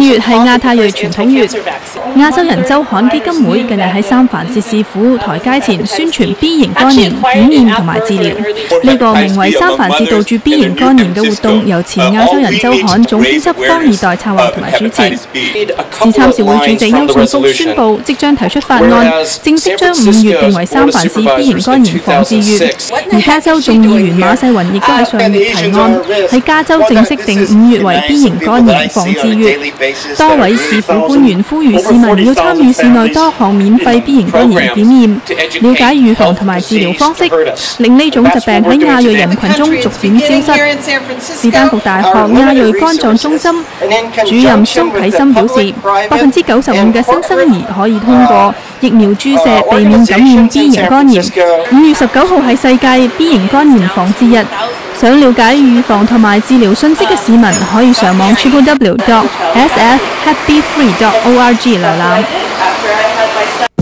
月係亞太裔傳統月，亞洲人週刊基金會近日喺三藩市市府台階前宣傳 B 型肝炎檢驗同埋治療。呢個名為三藩市杜絕 B 型肝炎嘅活動，由前亞洲人週刊總編輯方二代策劃同埋主持。自參事會主席邱信福宣布，即將提出法案，正式將5月定為三藩市 B 型肝炎防治月。而加州眾議員馬世雲亦都喺上月提案，喺加州正式定5月為 B 型肝炎防治月。多位市府官員呼籲市民要參與市內多項免費 B 型肝炎檢驗，了解預防同埋治療方式，令呢種疾病喺亞裔人群中逐漸消失。史丹福大學亞裔肝臟中心主任蘇啟森表示，95%嘅新生兒可以通過疫苗注射避免感染 B 型肝炎。5月19號係世界 B 型肝炎防治日。想了解預防同埋治療信息嘅市民，可以上網 www.sfhappyfree.org 瀏覽。